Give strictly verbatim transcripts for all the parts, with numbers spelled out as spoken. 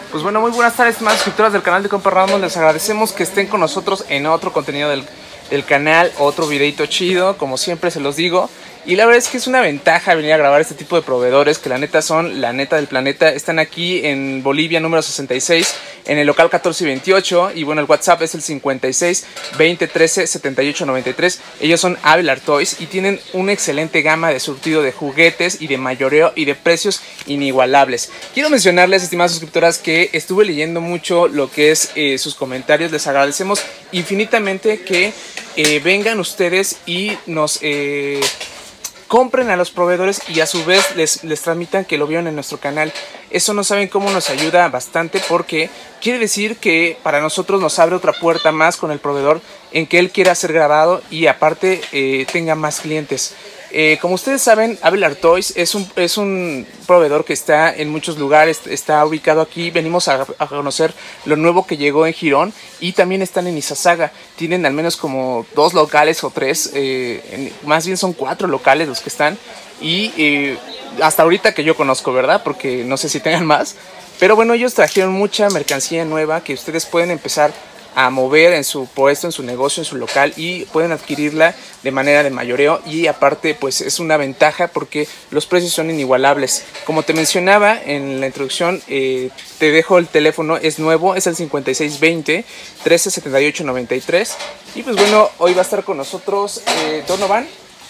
Pues bueno, muy buenas tardes, más suscriptoras del canal de Compa Random. Les agradecemos que estén con nosotros en otro contenido del, del canal, otro videito chido, como siempre se los digo. Y la verdad es que es una ventaja venir a grabar este tipo de proveedores que la neta son la neta del planeta. Están aquí en Bolivia número sesenta y seis, en el local catorce y veintiocho. Y bueno, el WhatsApp es el cincuenta y seis, veinte, trece, setenta y ocho, noventa y tres. Ellos son Avelar Toys y tienen una excelente gama de surtido de juguetes y de mayoreo y de precios inigualables. Quiero mencionarles, estimadas suscriptoras, que estuve leyendo mucho lo que es eh, sus comentarios. Les agradecemos infinitamente que eh, vengan ustedes y nos... Eh, compren a los proveedores y a su vez les, les transmitan que lo vieron en nuestro canal. Eso no saben cómo nos ayuda bastante, porque quiere decir que para nosotros nos abre otra puerta más con el proveedor en que él quiera ser grabado y aparte eh, tenga más clientes. Eh, como ustedes saben, Avelar Toys es un, es un proveedor que está en muchos lugares, está ubicado aquí. Venimos a, a conocer lo nuevo que llegó en Girón y también están en Izazaga. Tienen al menos como dos locales o tres, eh, en, más bien son cuatro locales los que están. Y eh, hasta ahorita que yo conozco, ¿verdad? Porque no sé si tengan más. Pero bueno, ellos trajeron mucha mercancía nueva que ustedes pueden empezar a mover en su puesto, en su negocio, en su local, y pueden adquirirla de manera de mayoreo. Y aparte pues es una ventaja porque los precios son inigualables. Como te mencionaba en la introducción, eh, te dejo el teléfono, es nuevo, es el cincuenta y seis, veinte, trece, setenta y ocho, noventa y tres. Y pues bueno, hoy va a estar con nosotros eh, Donovan.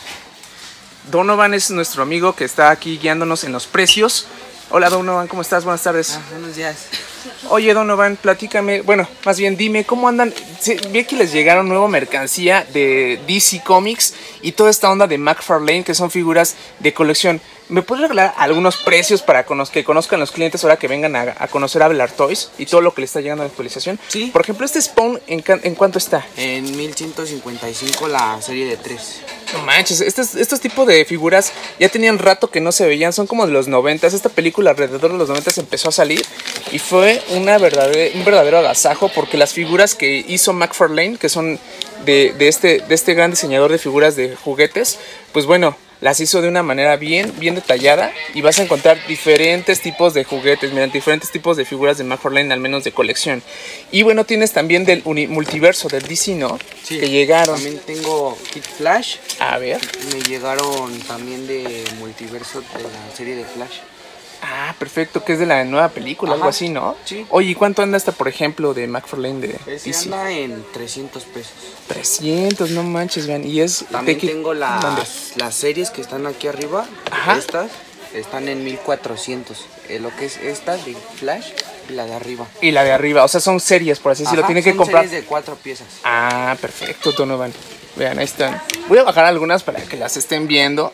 Donovan es nuestro amigo que está aquí guiándonos en los precios. Hola Donovan, ¿cómo estás? Buenas tardes. Ah, buenos días. Oye Donovan, platícame, bueno, más bien dime, ¿cómo andan? Sí, vi que les llegaron nueva mercancía de D C Comics y toda esta onda de McFarlane, que son figuras de colección. ¿Me puedes regalar algunos precios para que conozcan los clientes ahora que vengan a, a conocer a Avelar Toys y todo lo que le está llegando a la actualización? Sí. Por ejemplo, este Spawn, ¿en, ¿en cuánto está? En mil ciento cincuenta y cinco la serie de tres. No manches, estos, estos tipos de figuras ya tenían rato que no se veían, son como de los noventas. Esta película alrededor de los noventas empezó a salir y fue una verdadera, un verdadero agasajo, porque las figuras que hizo McFarlane, que son de, de, este, de este gran diseñador de figuras de juguetes, pues bueno, las hizo de una manera bien, bien detallada, y vas a encontrar diferentes tipos de juguetes, mira, diferentes tipos de figuras de McFarlane, al menos de colección. Y bueno, tienes también del multiverso del D C, ¿no? Sí, que llegaron. También tengo Kid Flash. A ver. Me llegaron también de multiverso de la serie de Flash. Ah, perfecto, que es de la nueva película, Ajá. algo así, ¿no? Sí. Oye, ¿y cuánto anda esta, por ejemplo, de McFarlane de Ese D C? anda en trescientos pesos. trescientos, no manches, vean. Y es... También de tengo las, las series que están aquí arriba. Ajá. Estas están en mil cuatrocientos. Eh, lo que es esta de Flash y la de arriba. Y la de arriba, o sea, son series, por así decirlo. Tiene que son comprar... series de cuatro piezas. Ah, perfecto, Donovan. Vean, ahí están. Voy a bajar algunas para que las estén viendo.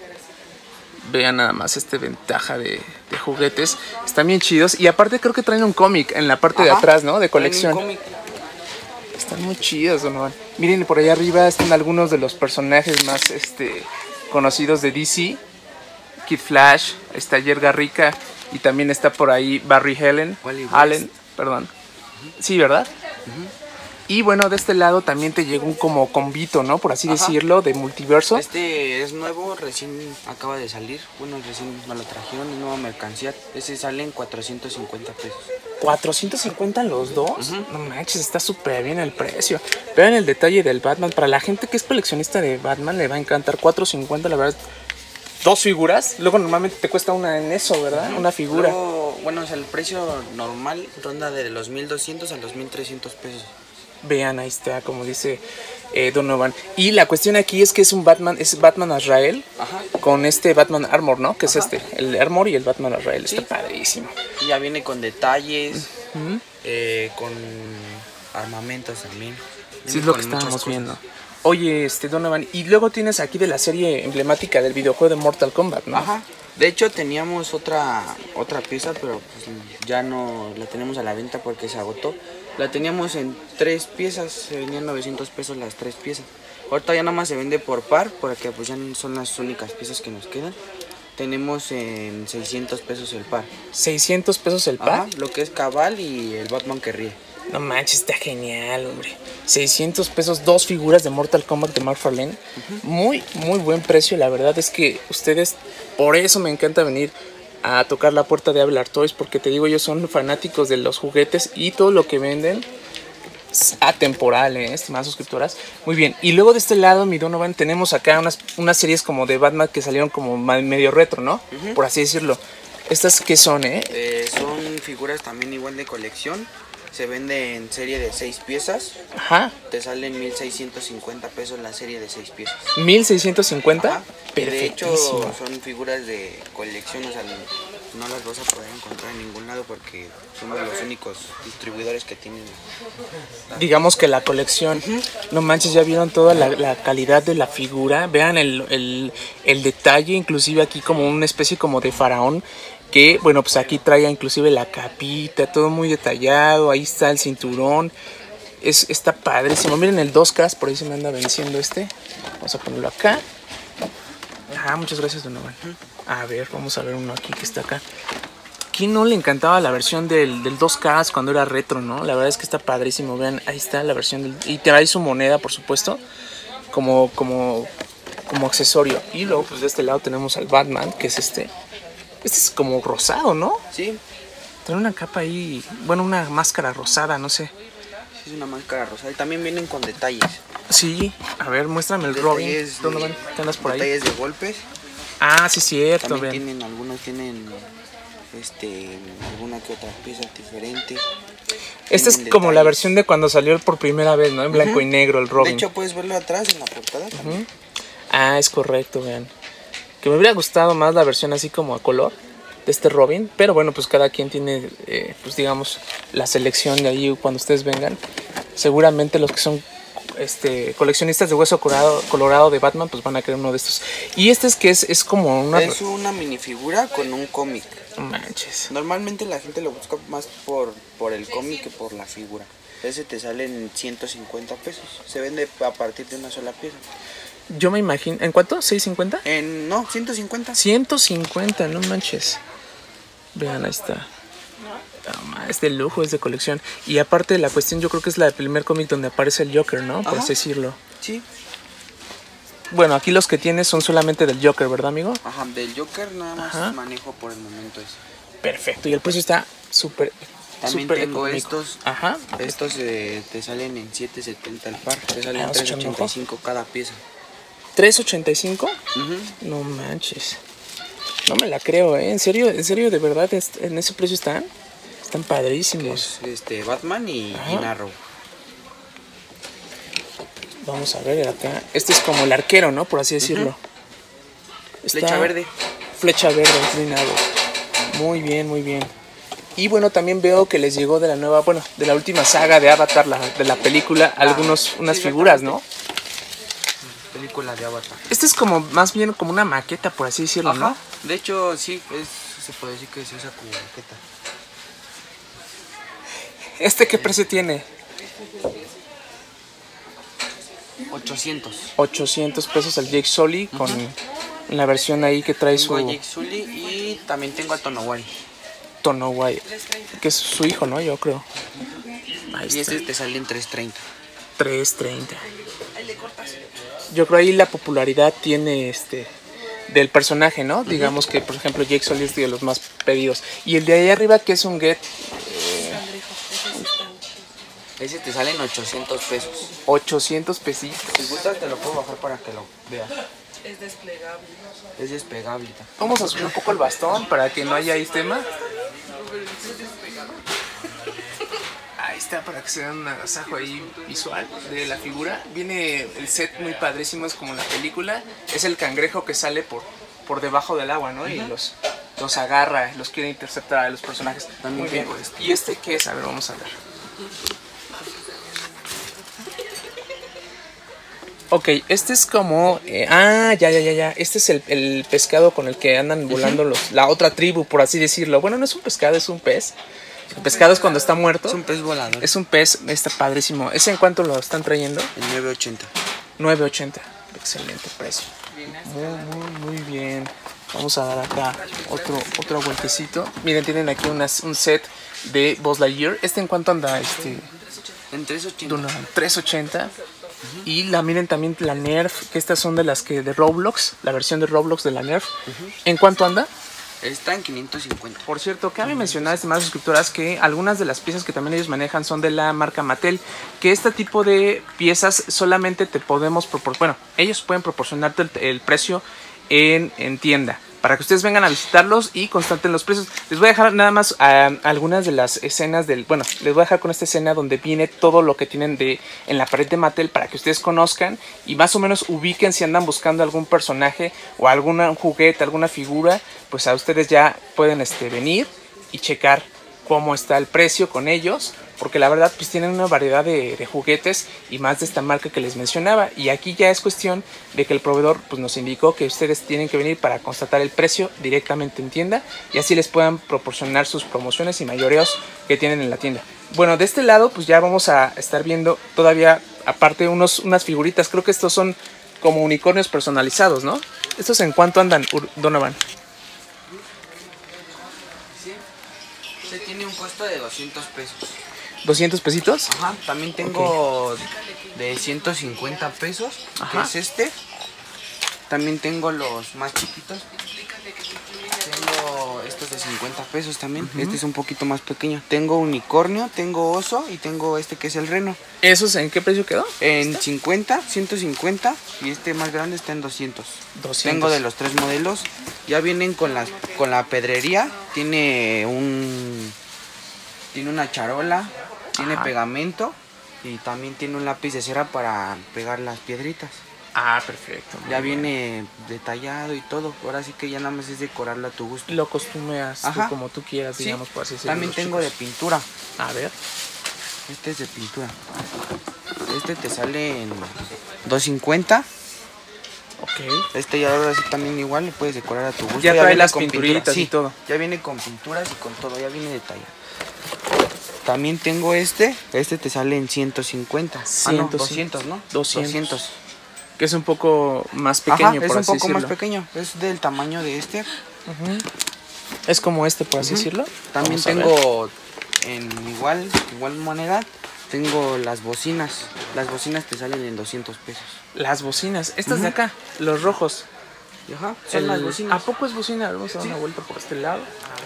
Vean nada más esta ventaja de, de juguetes. Están bien chidos. Y aparte creo que traen un cómic en la parte Ajá. de atrás, ¿no? De colección. Están muy chidos, Donovan. Miren, por allá arriba están algunos de los personajes más este, conocidos de D C. Kid Flash, está Jerga Rica. Y también está por ahí Barry Allen. Allen, perdón. Uh-huh. Sí, ¿verdad? Uh-huh. Y bueno, de este lado también te llegó un como convito, ¿no? Por así Ajá. decirlo, de multiverso. Este es nuevo, recién acaba de salir. Bueno, recién me lo trajeron, es nueva mercancía. Ese sale en cuatrocientos cincuenta pesos. ¿cuatrocientos cincuenta los dos? Uh-huh. No manches, está súper bien el precio. Vean el detalle del Batman. Para la gente que es coleccionista de Batman le va a encantar. cuatrocientos cincuenta, la verdad. Dos figuras. Luego normalmente te cuesta una en eso, ¿verdad? Uh-huh. Una figura. Luego, bueno, o sea, el precio normal ronda de los mil doscientos a los mil trescientos pesos. Vean, ahí está, como dice eh, Donovan. Y la cuestión aquí es que es un Batman, es Batman Azrael. Ajá. Con este Batman Armor, ¿no? Que Ajá. es este, el Armor y el Batman Azrael. Sí. Está padrísimo. Y ya viene con detalles, uh-huh. eh, con armamentos también. Viene sí, es lo que estábamos viendo. Oye, este Donovan, y luego tienes aquí de la serie emblemática del videojuego de Mortal Kombat, ¿no? Ajá. De hecho teníamos otra otra pieza, pero pues ya no la tenemos a la venta porque se agotó. La teníamos en tres piezas, se vendían novecientos pesos las tres piezas. Ahorita ya nada más se vende por par, porque pues ya son las únicas piezas que nos quedan. Tenemos en seiscientos pesos el par. ¿seiscientos pesos el par? Ajá, lo que es Cabal y el Batman que ríe. No manches, está genial, hombre. seiscientos pesos, dos figuras de Mortal Kombat de McFarlane. Uh-huh. Muy, muy buen precio. La verdad es que ustedes, por eso me encanta venir a tocar la puerta de Abel Toys, porque te digo, ellos son fanáticos de los juguetes y todo lo que venden es atemporal, ¿eh? Estimadas suscriptoras. Muy bien, y luego de este lado, mi Donovan, tenemos acá unas, unas series como de Batman que salieron como medio retro, ¿no? Uh-huh. Por así decirlo. ¿Estas qué son, eh? eh? Son figuras también igual de colección. Se vende en serie de seis piezas. Ajá. Te salen mil seiscientos cincuenta pesos la serie de seis piezas. ¿mil seiscientos cincuenta? De hecho, son figuras de colección, o sea, no las vas a poder encontrar en ningún lado porque somos los únicos distribuidores que tienen. Digamos que la colección. Uh-huh. No manches, ya vieron toda la, la calidad de la figura. Vean el, el, el detalle, inclusive aquí como una especie como de faraón. Que, bueno, pues aquí trae inclusive la capita, todo muy detallado. Ahí está el cinturón. Es, está padrísimo. Miren el dos K, por ahí se me anda venciendo este. Vamos a ponerlo acá. Ah, muchas gracias, Donovan. A ver, vamos a ver uno aquí que está acá. ¿Quién no le encantaba la versión del, del dos K cuando era retro, no? La verdad es que está padrísimo. Vean, ahí está la versión del... Y trae su moneda, por supuesto, como, como, como accesorio. Y luego, pues de este lado tenemos al Batman, que es este... Este es como rosado, ¿no? Sí. Tiene una capa ahí, bueno, una máscara rosada, no sé. Sí, es una máscara rosada y también vienen con detalles. Sí, a ver, muéstrame el detalles Robin. ¿Dónde van? ¿Qué andas por ahí? Detalles de golpes. Ah, sí, cierto. También vean. tienen, algunos tienen este, alguna que otra pieza diferente. Esta es como detalles. La versión de cuando salió por primera vez, ¿no? En blanco uh-huh. y negro el Robin. De hecho, puedes verlo atrás en la portada también. Uh-huh. Ah, es correcto, vean. Que me hubiera gustado más la versión así como a color de este Robin, pero bueno, pues cada quien tiene, eh, pues digamos, la selección de ahí cuando ustedes vengan. Seguramente los que son este, coleccionistas de hueso colorado, colorado de Batman, pues van a querer uno de estos. Y este es que es, es como una... Es una minifigura con un cómic. Manches. Normalmente la gente lo busca más por, por el cómic que por la figura. Ese te sale en ciento cincuenta pesos. Se vende a partir de una sola pieza. Yo me imagino... ¿En cuánto? ¿seiscientos cincuenta? En, no, ciento cincuenta. ciento cincuenta, no manches. Vean, ahí está. Oh, es de lujo, es de colección. Y aparte la cuestión, yo creo que es la del primer cómic donde aparece el Joker, ¿no? Por así decirlo. Sí. Bueno, aquí los que tienes son solamente del Joker, ¿verdad, amigo? Ajá, del Joker nada más Ajá. manejo por el momento ese. Perfecto, y el precio está súper... También super tengo económico. estos. Ajá. Estos eh, te salen en siete setenta el par. Te salen en tres ochenta y cinco cada pieza. ¿tres ochenta y cinco? Uh-huh. No manches. No me la creo, ¿eh? ¿En serio? ¿En serio? ¿De verdad en ese precio están? Están padrísimos. Es, este, Batman y, y Narrow. Vamos a ver acá. Este es como el arquero, ¿no? Por así decirlo. Uh-huh. Flecha verde. Flecha verde, inclinado. Muy bien, muy bien. Y bueno, también veo que les llegó de la nueva, bueno, de la última saga de Avatar, la, de la película, ah, algunos, unas sí, figuras, ¿no? Película de Avatar. Este es como, más bien como una maqueta, por así decirlo, Ajá. ¿no? De hecho, sí, es, se puede decir que se usa como maqueta. ¿Este qué precio tiene? ochocientos. ochocientos pesos el Jake Sully con uh-huh. la versión ahí que trae tengo su... a Jake Sully y también tengo a Tonowai. Tonowai, que es su hijo, ¿no? Yo creo. Ahí y está. Este te sale en tres treinta. tres treinta. Yo creo ahí la popularidad tiene este del personaje, ¿no? Uh-huh. Digamos que, por ejemplo, Jake Sully es de los más pedidos. Y el de ahí arriba, que es un Get... Eh, ese te sale en ochocientos pesos. ochocientos pesitos. Si gustas te lo puedo bajar para que lo veas. Es desplegable. Es despegable. Vamos a subir un poco el bastón para que no haya ahí tema. Ahí está, para que se den un agasajo ahí visual de la figura. Viene el set muy padrísimo, es como la película. Es el cangrejo que sale por, por debajo del agua, ¿no? Uh-huh. Y los, los agarra, los quiere interceptar a los personajes. También muy bien. Este. ¿Y este qué es? A ver, vamos a ver. Ok, este es como... Eh, ah, ya, ya, ya, ya. Este es el, el pescado con el que andan volando los, la otra tribu, por así decirlo. Bueno, no es un pescado, es un pez. El pescado es cuando está muerto. Es un pez volador. Es un pez, está padrísimo. ¿Ese en cuánto lo están trayendo? En nueve ochenta. nueve ochenta. Excelente precio. Muy, muy, muy bien. Vamos a dar acá otro, otro vueltecito. Miren, tienen aquí unas, un set de Buzz Lightyear. ¿Este en cuánto anda? Este, en tres ochenta. tres ochenta. Uh-huh. Y la miren también la Nerf, que estas son de las que de Roblox, la versión de Roblox de la Nerf. Uh-huh. ¿En cuánto anda? Está en quinientos cincuenta. Por cierto, cabe mencionar, estimadas suscriptoras, que algunas de las piezas que también ellos manejan son de la marca Mattel, que este tipo de piezas solamente te podemos proporcionar, bueno, ellos pueden proporcionarte el, el precio en, en tienda, para que ustedes vengan a visitarlos y constaten los precios. Les voy a dejar nada más uh, algunas de las escenas del... Bueno, les voy a dejar con esta escena donde viene todo lo que tienen de en la pared de Mattel para que ustedes conozcan y más o menos ubiquen si andan buscando algún personaje o algún juguete, alguna figura, pues a ustedes ya pueden este, venir y checar cómo está el precio con ellos, porque la verdad pues tienen una variedad de, de juguetes y más de esta marca que les mencionaba, y aquí ya es cuestión de que el proveedor pues nos indicó que ustedes tienen que venir para constatar el precio directamente en tienda y así les puedan proporcionar sus promociones y mayoreos que tienen en la tienda. Bueno, de este lado pues ya vamos a estar viendo todavía aparte unos, unas figuritas, creo que estos son como unicornios personalizados, ¿no? ¿Estos en cuánto andan, Donovan? Este tiene un costo de doscientos pesos. ¿doscientos pesitos? Ajá, también tengo okay. de ciento cincuenta pesos, Ajá. que es este. También tengo los más chiquitos. Tengo estos de cincuenta pesos también. Uh-huh. Este es un poquito más pequeño. Tengo unicornio, tengo oso y tengo este que es el reno. ¿Esos en qué precio quedó? En ¿Este? cincuenta, ciento cincuenta y este más grande está en doscientos. doscientos. Tengo de los tres modelos. Ya vienen con, las, con la pedrería. Tiene un... Tiene una charola. Tiene Ajá. pegamento y también tiene un lápiz de cera para pegar las piedritas. Ah, perfecto. Ya bien. Viene detallado y todo. Ahora sí que ya nada más es decorarlo a tu gusto. Lo costumeas tú como tú quieras, sí. digamos, por así decirlo. También tengo chicos. de pintura. A ver. Este es de pintura. Este te sale en dos cincuenta. Ok. Este ya ahora sí también igual le puedes decorar a tu gusto. Ya, ya trae las pinturitas sí, y todo. Ya viene con pinturas y con todo. Ya viene detallado. También tengo este, este te sale en ciento cincuenta. Ah, no, doscientos, ¿no? doscientos. doscientos. Que es un poco más pequeño, Ajá, por es un así poco decirlo. más pequeño, es del tamaño de este. Uh-huh. Es como este, por así uh-huh. decirlo. También tengo, en igual, igual manera, tengo las bocinas. Las bocinas te salen en doscientos pesos. Las bocinas, estas uh-huh. de acá, los rojos. Ajá, son El, las bocinas. ¿A poco es bocina? Vamos a dar sí. una vuelta por este lado.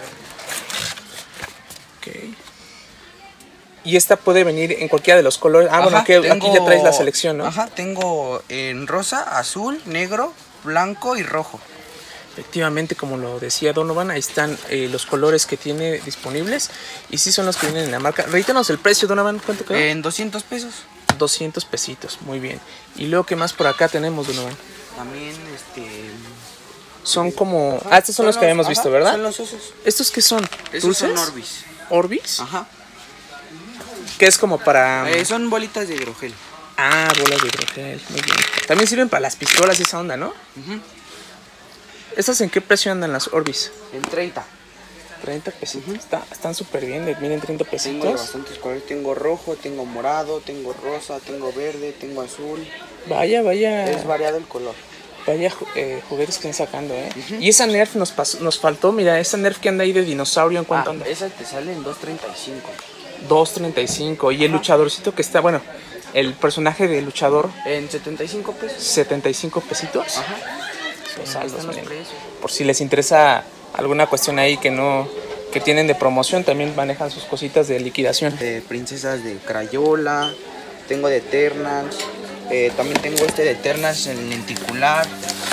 Ok. Y esta puede venir en cualquiera de los colores. Ah, ajá, bueno, aquí, tengo, aquí ya traes la selección, ¿no? Ajá, tengo en rosa, azul, negro, blanco y rojo. Efectivamente, como lo decía Donovan, ahí están eh, los colores que tiene disponibles. Y sí son los que vienen en la marca. Reítanos el precio, Donovan, ¿cuánto quedó? En doscientos pesos. doscientos pesitos, muy bien. Y luego, ¿qué más por acá tenemos, Donovan? También, este... Son como... Ajá, ah, estos son, son los que habíamos ajá, visto, ¿verdad? Son los osos. ¿Estos qué son? Esos ¿Dulces? son Orbis. ¿Orbis? Ajá. ¿Qué es como para...? Eh, son bolitas de hidrogel. Ah, bolas de hidrogel, muy bien. También sirven para las pistolas y esa onda, ¿no? Uh-huh. ¿Estas en qué precio andan las Orbis? En treinta. treinta pesitos. Uh-huh. Está, están súper bien, vienen treinta pesitos. Tengo bastantes colores. Tengo rojo, tengo morado, tengo rosa, tengo verde, tengo azul. Vaya, vaya. Es variado el color. Vaya eh, juguetes que están sacando, ¿eh? Uh-huh. Y esa Nerf nos, pasó, nos faltó, mira, esa Nerf que anda ahí de dinosaurio, ¿en cuánto ah, anda? Esa te sale en dos treinta y cinco. dos treinta y cinco. Y el Ajá. luchadorcito que está, bueno, el personaje de luchador. En setenta y cinco pesos. setenta y cinco pesitos. Ajá. Los saldos, los por si les interesa alguna cuestión ahí que no, que tienen de promoción, también manejan sus cositas de liquidación. De princesas de Crayola, tengo de Eternals, eh, también tengo este de Eternals en lenticular.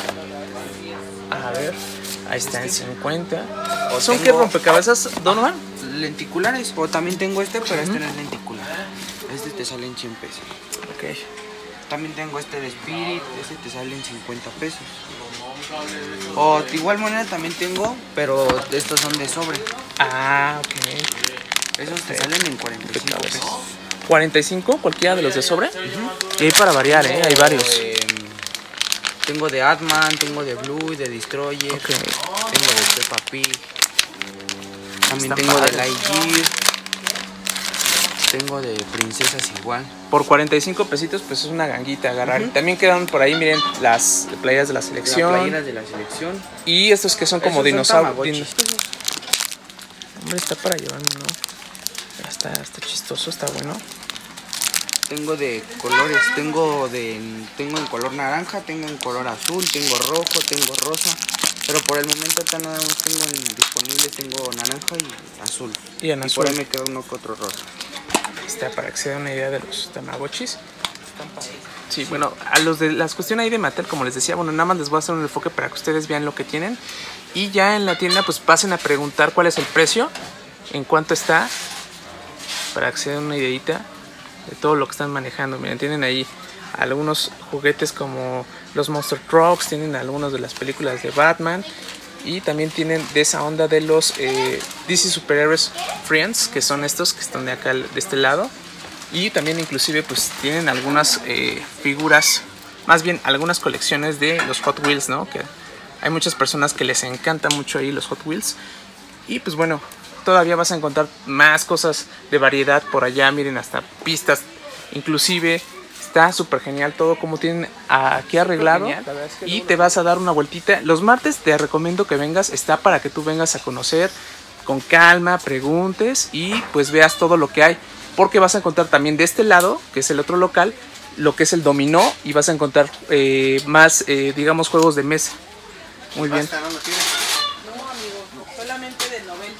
A ver, ahí está en cincuenta. O ¿Son tengo... qué rompecabezas, Donovan? Lenticulares, o también tengo este, pero uh-huh. este no es lenticular. Este te sale en cien pesos. Ok. También tengo este de Spirit, este te sale en cincuenta pesos. O de igual manera también tengo, pero estos son de sobre. Ah, ok. Esos te salen en cuarenta y cinco pesos. ¿cuarenta y cinco? ¿Cualquiera de los de sobre? Uh-huh. Y hay para variar, ¿eh? Hay varios. De, tengo de Atman, tengo de Blue, de Destroyer, okay. Tengo de Peppa Pig. También tengo padres. de Lightyear. Tengo de princesas igual. Por cuarenta y cinco pesitos, pues es una ganguita agarrar. Uh-huh. También quedaron por ahí, miren, las playeras de la selección. Las playeras de la selección. Y estos que son como dinosaurios. Din... Hombre, está para llevar, ¿no? Está, está chistoso, está bueno. Tengo de colores, tengo de tengo en color naranja, tengo en color azul, tengo rojo, tengo rosa. Pero por el momento ahorita nada más tengo en, disponibles, tengo naranja y azul. Y en azul. Y por ahí me queda uno que otro rosa. Está para que se den una idea de los tamagotchis. Sí, bueno, a los de las cuestiones ahí de Mattel, como les decía, bueno, nada más les voy a hacer un enfoque para que ustedes vean lo que tienen. Y ya en la tienda, pues pasen a preguntar cuál es el precio, en cuánto está, para que se den una ideita de todo lo que están manejando. Miren, tienen ahí algunos juguetes como los Monster Trucks, tienen algunos de las películas de Batman. Y también tienen de esa onda de los eh, D C Superheroes Friends, que son estos que están de acá, de este lado. Y también inclusive pues tienen algunas eh, figuras, más bien algunas colecciones de los Hot Wheels, ¿no? Que hay muchas personas que les encanta mucho ahí los Hot Wheels. Y pues bueno, todavía vas a encontrar más cosas de variedad por allá. Miren, hasta pistas, inclusive. Está súper genial todo como tienen aquí arreglado. Genial, es que y te vas a dar una vueltita. Los martes te recomiendo que vengas. Está para que tú vengas a conocer con calma, preguntes y pues veas todo lo que hay. Porque vas a encontrar también de este lado, que es el otro local, lo que es el dominó. Y vas a encontrar eh, más, eh, digamos, juegos de mesa. Muy bien. ¿Basta, no lo tienes? No, amigo, solamente de noventa.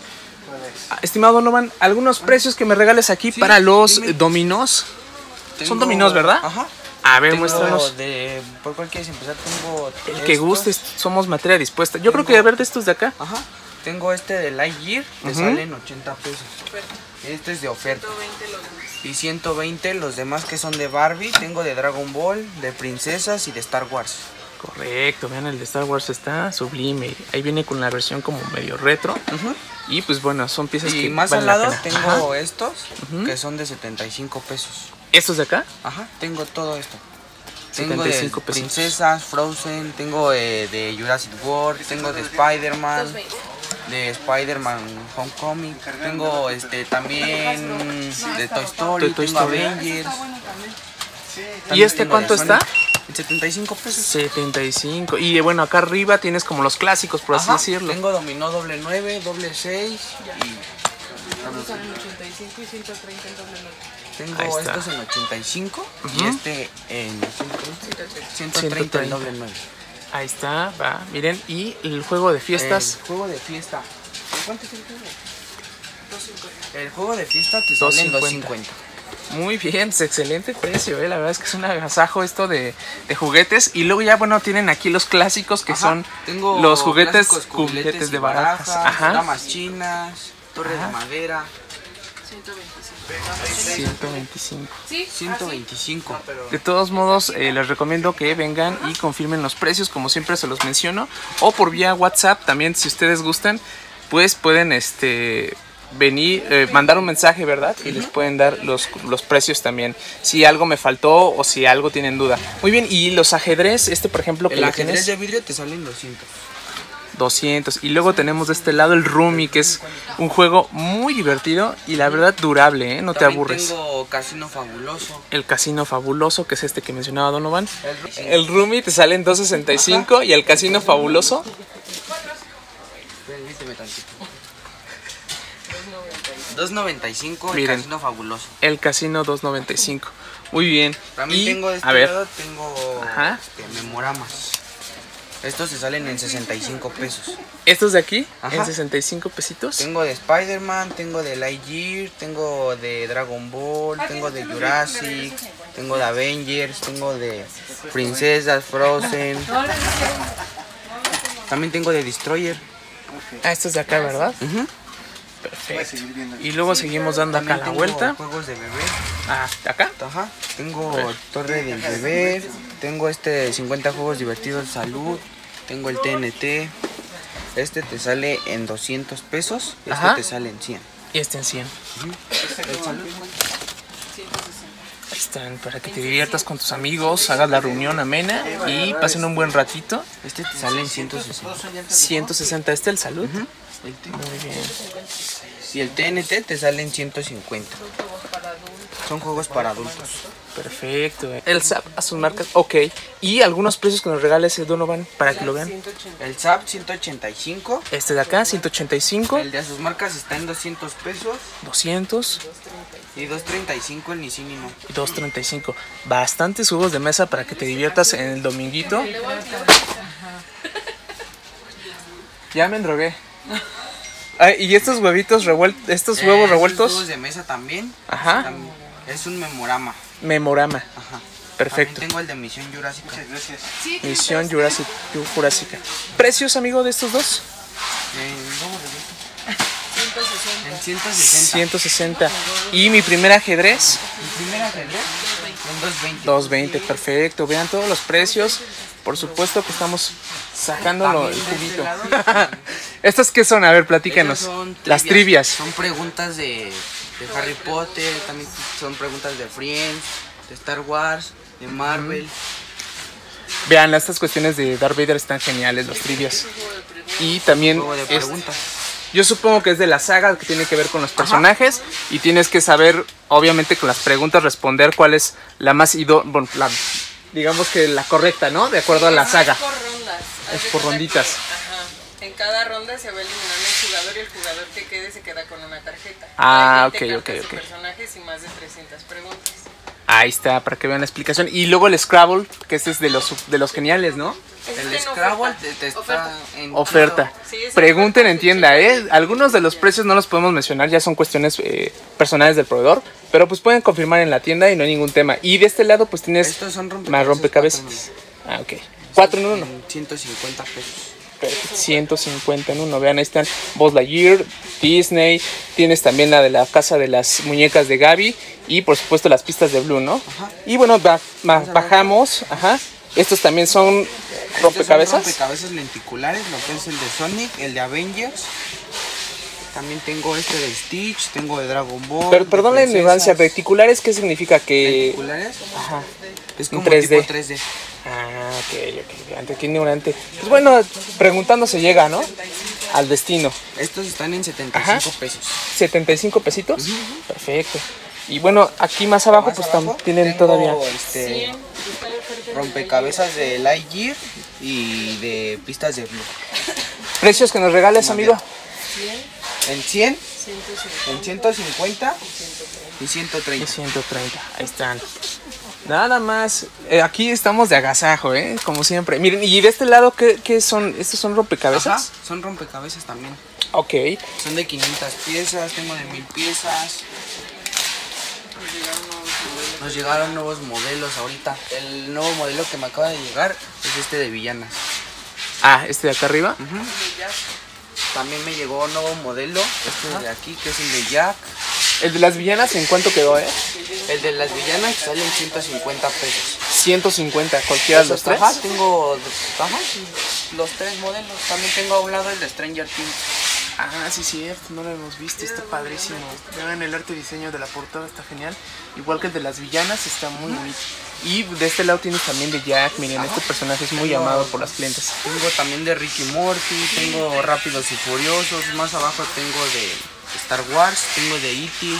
Ah, estimado Donovan, algunos precios que me regales aquí Sí, para los dime. dominós. Tengo... Son dominós, ¿verdad? Ajá. A ver, Tengo muéstranos. de... ¿Por cuál quieres empezar? Tengo El que estos. guste, somos materia dispuesta. Yo creo Tengo- que a ver de estos de acá. Ajá. Tengo este de Lightyear, te Ujú. salen ochenta pesos. Oferta. Este es de oferta. ciento veinte los demás. Y ciento veinte los demás que son de Barbie. Tengo de Dragon Ball, de princesas y de Star Wars. Correcto, vean, el de Star Wars está sublime. Ahí viene con la versión como medio retro. Ujú. Y pues bueno, son piezas que Y más valen al la lado pena. tengo Ajá. estos Ujú. que son de setenta y cinco pesos. ¿Estos de acá? Ajá, tengo todo esto. Tengo setenta y de cinco pesitos. princesas, Frozen, tengo eh, de Jurassic World, tengo de Spider-Man, doscientos veinte. de Spider-Man Homecoming, tengo este también de Toy Story, De Toy tengo Story. Avengers. Está bueno también. ¿Y También este tengo de cuánto está? Sonic. En setenta y cinco pesos. setenta y cinco. Y bueno, acá arriba tienes como los clásicos, por así Ajá, decirlo. tengo dominó doble nueve, doble seis y Estos son en ochenta y cinco y ciento treinta en doble nueve. tengo Ahí está. estos en ochenta y cinco Ujú. y este en ciento treinta en doble nueve. Ahí está, va. Miren, y el juego de fiestas. El juego de fiesta. ¿Cuánto es el juego? doscientos cincuenta. El juego de fiesta te sale en dos doscientos cincuenta. cincuenta. Muy bien, es excelente precio, eh. La verdad es que es un agasajo esto de, de juguetes. Y luego ya, bueno, tienen aquí los clásicos que Ajá, son tengo los juguetes, clásicos juguetes y de barajas. Ajá. damas chinas, torres Ajá. de madera, ciento veinticinco. ciento veinticinco. Sí, ciento veinticinco. De todos modos, eh, les recomiendo que vengan y confirmen los precios, como siempre se los menciono. O por vía WhatsApp, también si ustedes gustan, pues pueden este venir, eh, mandar un mensaje, ¿verdad? Y les pueden dar los, los precios también. Si algo me faltó o si algo tienen duda. Muy bien, y los ajedrez, este por ejemplo que El le ajedrez tienes, de vidrio te salen doscientos. doscientos. Y luego tenemos de este lado el Rummy, que es un juego muy divertido y la verdad durable, ¿eh? No te También aburres. tengo Casino Fabuloso. El Casino Fabuloso, que es este que mencionaba Donovan. El, El Rummy te sale en dos sesenta y cinco y el Casino Fabuloso Permíteme tantito. dos noventa y cinco el Miren. Casino Fabuloso. el Casino dos noventa y cinco. Muy bien. También Y, tengo de este a ver, lado, tengo Ajá. este, memoramas. Estos se salen en sesenta y cinco pesos. estos de aquí Ajá. en sesenta y cinco pesitos. Tengo de Spider-Man, tengo de Lightyear, tengo de Dragon Ball, tengo de Jurassic, tengo de Avengers, tengo de Princesas, Frozen. También tengo de Destroyer. Ah, estos de acá, ¿verdad? Ujú. Perfecto. Y luego seguimos dando acá También la tengo vuelta. juegos de bebé. Ah, acá. Ajá. Tengo Torre del Bebé, tengo este de cincuenta juegos divertidos de salud, tengo el T N T. Este te sale en doscientos pesos, este Ajá. te sale en cien. Y este en cien. El salud. Ahí están, para que te diviertas con tus amigos, hagas la reunión amena y pasen un buen ratito. Este te sale en ciento sesenta. ciento sesenta, este el salud. El T- Muy bien. Y el T N T te sale en ciento cincuenta. Son juegos para adultos. Perfecto. El S A P a sus marcas. Ok. Y algunos precios que nos regales el Donovan para que lo vean. ciento ochenta. El S A P ciento ochenta y cinco. Este de acá, ciento ochenta y cinco. El de a sus marcas está en doscientos pesos. doscientos Y doscientos treinta y cinco el Nissin no. y doscientos treinta y cinco. Bastantes juegos de mesa para que te diviertas en el dominguito. Ya me endrogué. Ah, y estos huevitos revueltos, estos huevos Eh, revueltos. Huevos de mesa también. Ajá. También. Es un memorama. Memorama. Ajá. Perfecto. También tengo el de Misión Jurásica. Gracias. Sí, Misión Jurassic, Jurásica. ¿Precios, amigo, de estos dos? ciento sesenta. En ciento sesenta. ciento sesenta. ¿Y mi primer ajedrez? Mi primer ajedrez en doscientos veinte. doscientos veinte, perfecto. Vean todos los precios. Por supuesto que estamos sacándolo el También de este juguito. lado, ¿Estas qué son? A ver, platícanos. Esas son Las trivias. Son preguntas de, de Harry Potter, también son preguntas de Friends, de Star Wars, de Marvel. Vean, estas cuestiones de Darth Vader están geniales, los trivias. Y también, Juego de este, preguntas. yo supongo que es de la saga que tiene que ver con los personajes. Y tienes que saber, obviamente, con las preguntas responder cuál es la más ido, bueno, la, digamos que la correcta, ¿no? De acuerdo a la saga. Es por rondas. Es Haz de por cuenta ronditas. que, ajá, en cada ronda se va eliminando un jugador y el jugador que quede se queda con una tarjeta. Ah, Hay veinte ok, ok, cartas ok. y personajes y más de trescientas preguntas. Ahí está, para que vean la explicación. Y luego el Scrabble, que este es de los, de los geniales, ¿no? El Está en Scrabble oferta. te, te está Oferta. en Oferta. Sí, es Pregunten oferta, en tienda, sí, ¿eh? sí. Algunos de los precios no los podemos mencionar, ya son cuestiones eh, personales del proveedor. Pero pues pueden confirmar en la tienda y no hay ningún tema. Y de este lado pues tienes Estos son rompecabezas. más rompecabezas. cuatro Ah, ok. Cuatro en uno. en ciento cincuenta pesos. Perfecto, ciento cincuenta en uno. Vean, ahí están Buzz Lightyear, Disney. Tienes también la de la casa de las muñecas de Gaby. Y por supuesto las pistas de Blue, ¿no? Ajá. Y bueno, ba- ba- bajamos. Ajá. Estos también son Estos rompecabezas. son rompecabezas lenticulares, lo que es el de Sonic, el de Avengers. También tengo este de Stitch, tengo de Dragon Ball. Pero de perdón la princesas. ignorancia, reticulares, ¿qué significa? Que. ¿Lenticulares? Ajá. Es Un como tres D. tipo tres D. Ah, ok, ok. Ante qué ignorante. Pues bueno, preguntando se llega, ¿no? Al destino. Estos están en setenta y cinco Ajá. pesos. setenta y cinco pesitos. Perfecto. Y bueno, aquí más abajo, Más pues abajo tam- tienen tengo, todavía. este, cien, está de oferta en rompecabezas de Lightyear y de pistas de Blue. Precios que nos regales, amigo. En cien, ciento cincuenta. en ciento cincuenta y ciento Y treinta. ciento treinta. Ahí están. Nada más. Eh, aquí estamos de agasajo, ¿eh? Como siempre. Miren, y de este lado, ¿qué, qué son? ¿Estos son Ajá, rompecabezas? son rompecabezas también. Ok. Son de quinientas piezas, tengo de mil piezas. Nos llegaron nuevos modelos ahorita. El nuevo modelo que me acaba de llegar es este de villanas. Ah, este de acá arriba. También me llegó un nuevo modelo, este de aquí, que es el de Jack. El de las villanas, ¿en cuánto quedó, eh? El de las villanas sale en ciento cincuenta pesos. ciento cincuenta, cualquiera de los tres. Ajá, tengo ajá, los tres modelos. También tengo a un lado el de Stranger Things. Ah, sí, cierto, no lo hemos visto, está padrísimo. Vean el arte y diseño de la portada, está genial. Igual que el de las villanas, está muy bonito. Y de este lado tienes también de Jack, miren, este personaje es muy amado por las clientes. Tengo también de Ricky Morty, tengo Rápidos y Furiosos, más abajo tengo de Star Wars, tengo de E T,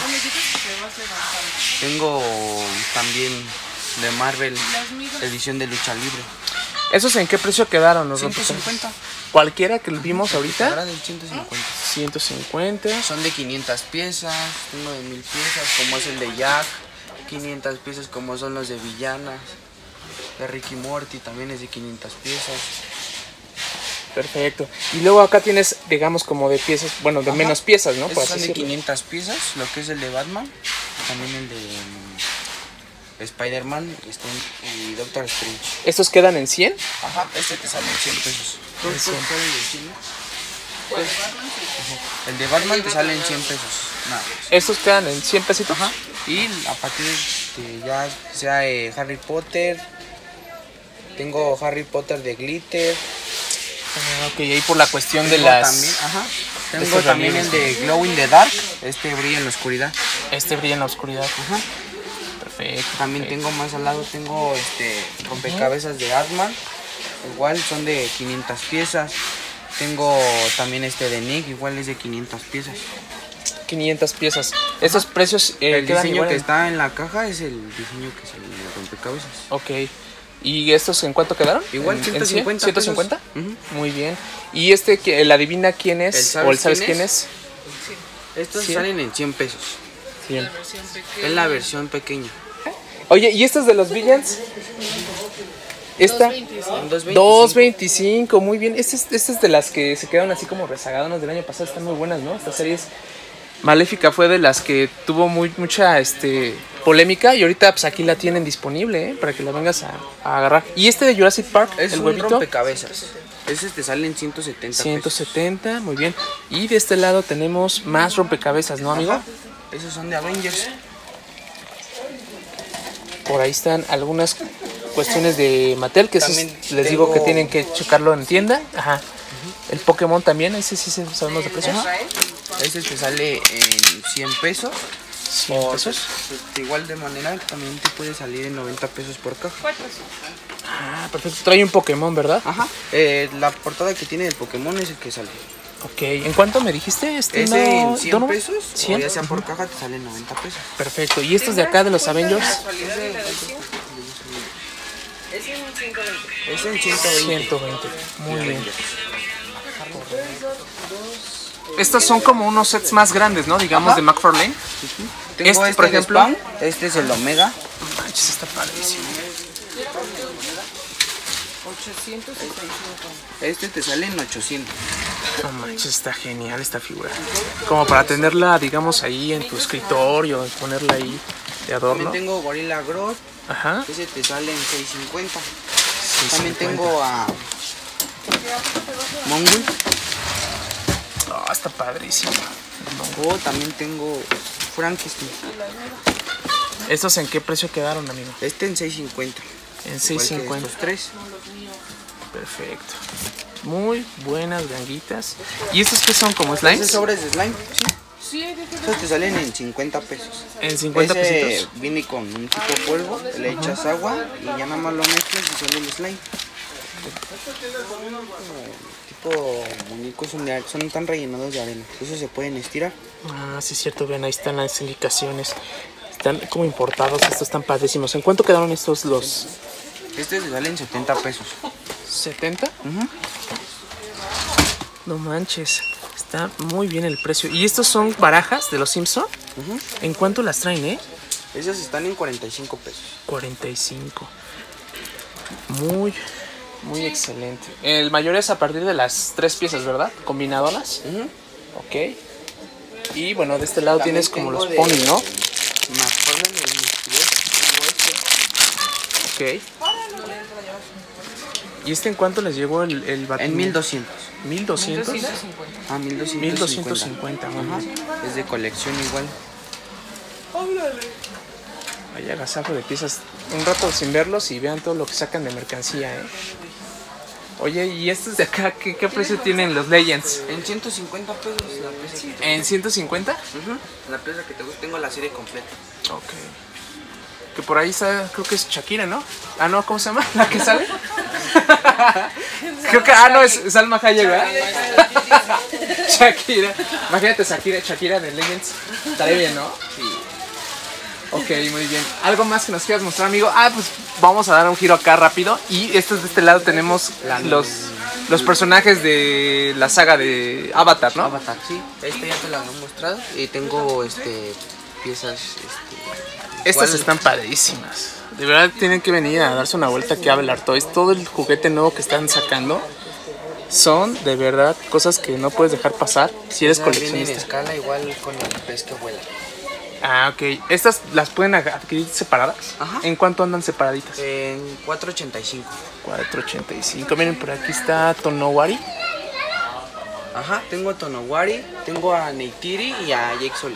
tengo también de Marvel, edición de lucha libre. ¿Esos en qué precio quedaron los ciento rompecabezas? cincuenta. Cualquiera que vimos Ahora ahorita, del ciento cincuenta. ciento cincuenta. Son de quinientas piezas, tengo de mil piezas, como es el de Jack, quinientas piezas como son los de Villanas, de Ricky Morty también es de quinientas piezas. Perfecto. Y luego acá tienes, digamos, como de piezas, bueno, de Ajá. menos piezas, ¿no? Por Estos así son de decirlo. quinientas piezas, lo que es el de Batman, también el de mm, Spider-Man y, está en- y Doctor Strange. ¿Estos quedan en cien? Ajá, este te sale en cien pesos. En cien. Pues, el de Batman te sale en cien pesos, nada más. ¿Estos quedan en cien pesitos? Ajá. Y a partir de ya sea eh, Harry Potter, tengo Harry Potter de glitter. Ah, ok, ahí por la cuestión de Tengo las... también, ajá. Tengo estos también el relieves. de Glow in the Dark, este brilla en la oscuridad. Este brilla en la oscuridad. Ajá. Perfecto. También perfecto. tengo más al lado, tengo este rompecabezas de Ant-Man, igual son de quinientas piezas. Tengo también este de Nick, igual es de quinientas piezas. quinientas piezas. Estos precios eh, El quedan diseño igual que en- está en la caja es el diseño que es el rompecabezas. Ok. ¿Y estos en cuánto quedaron? Igual ¿En- en ciento cincuenta cien? pesos. ¿ciento cincuenta? Ujú. Muy bien. ¿Y este que el adivina quién es? ¿El sabes ¿O el sabes quién quién es? Estos ¿Sí? salen en cien pesos. cien. La versión pequeña. Es la versión pequeña. Oye, ¿y estos de los Villains? Esta, dos veinticinco. dos veinticinco, muy bien. Esta es, esta es de las que se quedaron así como rezagadas del año pasado, están muy buenas, ¿no? Estas series. Maléfica fue de las que tuvo muy, mucha este, polémica y ahorita pues aquí la tienen disponible, ¿eh? Para que la vengas a, a agarrar. Y este de Jurassic Park, Es el un huevito, rompecabezas. Ese te sale en ciento setenta ciento pesos. setenta, muy bien. Y de este lado tenemos más rompecabezas, ¿no, amigo? Ajá. Esos son de Avengers. Por ahí están algunas cuestiones de Mattel, que esos También les digo tengo- que tienen que checarlo en tienda. Ajá. El Pokémon también, ese sí sí sabemos de precio. Israel. Ese te sale en cien pesos. cien O pesos. pues, de igual de manera también te puede salir en noventa pesos por caja. Ah, perfecto. Trae un Pokémon, ¿verdad? Ajá. Eh, la portada que tiene el Pokémon es el que sale. Ok. ¿En cuánto me dijiste? Este Ese no- en cien Donovan? pesos, ¿cien? o ya sea por caja, te sale en noventa pesos. Perfecto. ¿Y estos de acá de los Avengers? Casualidad de la versión. Es en ciento veinte. Es en ciento veinte. ciento veinte. Muy bien. Estos son como unos sets más grandes, ¿no? Digamos, Ajá. de McFarlane. Tengo Este, este, por de ejemplo. Spawn, este es el Omega. Manches, está padrísimo. ochocientos sesenta y cinco. Este te sale en ochocientos. No manches, está genial esta figura. Como para tenerla, digamos, ahí en tu escritorio, ponerla ahí de adorno. También tengo Gorilla Grodd, Ajá. ese te sale en seiscientos cincuenta. Sí, También cincuenta. tengo a Mongul. Oh, está padrísimo. O también tengo Frankenstein. ¿Estos en qué precio quedaron, amigo? Este en seiscientos cincuenta. En seiscientos cincuenta. Estos tres. Perfecto. Muy buenas ganguitas. ¿Y estos qué son? ¿Como Estos slimes? sobres de slime, sí. Sí, hay de Estos te salen en cincuenta pesos. En cincuenta Ese pesitos. viene con un tipo de polvo, le echas agua y ya nada más lo mezclas y sale el slime. Tipo muñecos son, de- son tan rellenados de arena. Esos se pueden estirar. Ah, sí, es cierto. Vean, ahí están las indicaciones. Están como importados. Estos están padrísimos. ¿En cuánto quedaron estos los Este te sale en setenta pesos. setenta? Ujú. No manches. Está muy bien el precio. ¿Y estos son barajas de los Simpson? Ujú. ¿En cuánto las traen, eh? Esas están en cuarenta y cinco pesos. cuarenta y cinco. Muy, muy excelente. El mayor es a partir de las tres piezas, ¿verdad? Combinadoras. Ujú. Ok. Y bueno, de este lado También tienes como tengo los de- pony, ¿no? McFarlane y Mysterio, tengo este. Ok. ¿Y este en cuánto les llegó el, el Batman? En mil doscientos. ¿mil doscientos? doscientos cincuenta. Ah, mil doscientos mil doscientos cincuenta. Muy Ajá. bien. Es de colección igual. Vaya agasajo de piezas. Un rato sin verlos y vean todo lo que sacan de mercancía, ¿eh? Oye, ¿y estos de acá qué, qué precio tienen los Legends? En ciento cincuenta pesos la pieza. que te- ¿En ciento cincuenta? Ujú. La pieza que te gusta, tengo la serie completa. Ok. Que por ahí está, creo que es Shakira, ¿no? Ah, no, ¿cómo se llama? ¿La que sale? Creo que, ah, no, es Salma Hayek, ¿verdad? Shakira. Imagínate Shakira, Shakira de Legends. Estaría bien, ¿no? Sí. Ok, muy bien. ¿Algo más que nos quieras mostrar, amigo? Ah, pues vamos a dar un giro acá rápido. Y estos de este lado tenemos los, los personajes de la saga de Avatar, ¿no? Avatar, sí. Este ya te la había mostrado. Y tengo este piezas. Este, Estas igual- están padrísimas. De verdad tienen que venir a darse una vuelta aquí a Belar Toys. Todo el juguete nuevo que están sacando son de verdad cosas que no puedes dejar pasar si eres Esa viene en coleccionista. escala igual con el pez que vuela. Ah, ok. ¿Estas las pueden adquirir separadas? Ajá. ¿En cuánto andan separaditas? En cuatro ochenta y cinco. cuatro ochenta y cinco. Miren, por aquí está Tonowari. Ajá, tengo a Tonowari, tengo a Neytiri y a Jake Sully.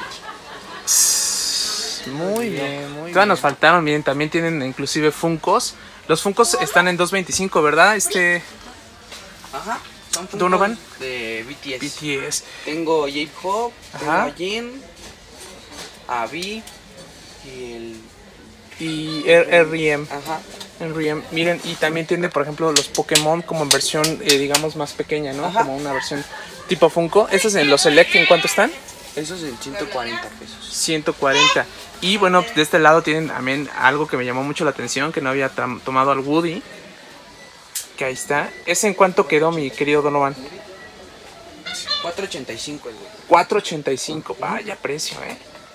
Muy bien, muy bien. Todavía nos faltaron, miren, también tienen inclusive Funkos. Los Funkos están en dos veinticinco, ¿verdad? Este Ajá, son Funkos Donovan. de B T S. B T S. Tengo a J-Hope, tengo Ajá. a Jin, a V y el... Y R M. Ajá, R M. Miren, y también tiene, por ejemplo, los Pokémon como en versión, eh, digamos, más pequeña, ¿no? Ajá. Como una versión tipo Funko. Estos en los Select, ¿en cuánto están? esos en ciento cuarenta pesos. ciento cuarenta. Y bueno, de este lado tienen también algo que me llamó mucho la atención, que no había tam- tomado al Woody. Que ahí está. ¿Ese en cuánto quedó, mi querido Donovan? cuatro ochenta y cinco el güey. cuatro ochenta y cinco. Vaya precio, ¿eh?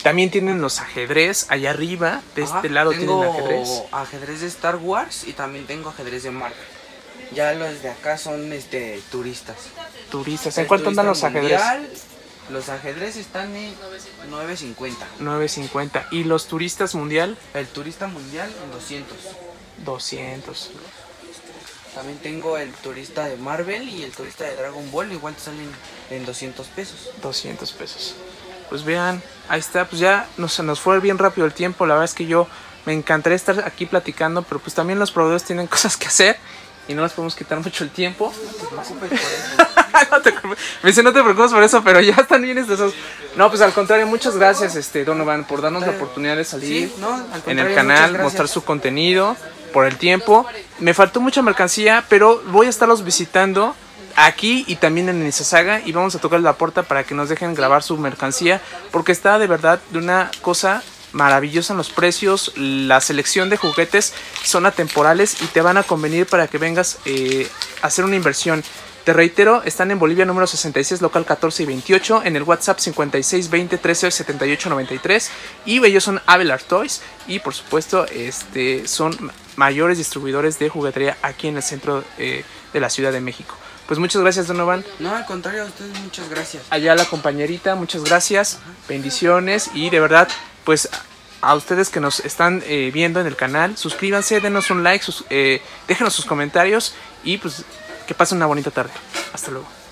También tienen los ajedrez allá arriba. De Ajá, este lado tengo tienen ajedrez. ajedrez de Star Wars y también tengo ajedrez de Marvel. Ya los de acá son este turistas. Turistas. ¿En El cuánto andan los turista ajedrez? mundial, los ajedrez están en nueve cincuenta. nueve cincuenta. ¿Y los turistas mundial? El turista mundial en doscientos. doscientos. También tengo el turista de Marvel y el turista de Dragon Ball, igual te salen en doscientos pesos. doscientos pesos. Pues vean, ahí está, pues ya nos, nos fue bien rápido el tiempo. La verdad es que yo me encantaría estar aquí platicando, pero pues también los proveedores tienen cosas que hacer y no les podemos quitar mucho el tiempo. No te preocupes por eso. No te preocupes. Me dice, no te preocupes por eso, pero ya están bien estresados. No, pues al contrario, muchas gracias, este Donovan, por darnos la oportunidad de salir Sí, no, al en contrario, el muchas canal, gracias. mostrar su contenido, por el tiempo. Me faltó mucha mercancía, pero voy a estarlos visitando aquí y también en Nizzaga y vamos a tocar la puerta para que nos dejen grabar su mercancía, porque está de verdad de una cosa maravillosa en los precios. La selección de juguetes son atemporales y te van a convenir para que vengas eh, a hacer una inversión. Te reitero, están en Bolivia número sesenta y seis, local catorce y veintiocho, en el WhatsApp cincuenta y seis veinte trece setenta y ocho noventa y tres, y ellos son Abelard Toys y por supuesto este, son mayores distribuidores de juguetería aquí en el centro eh, de la Ciudad de México. Pues muchas gracias, Donovan. No, al contrario, a ustedes muchas gracias. Allá la compañerita, muchas gracias, bendiciones y de verdad, pues a ustedes que nos están eh, viendo en el canal, suscríbanse, denos un like, sus, eh, déjenos sus comentarios y pues que pasen una bonita tarde. Hasta luego.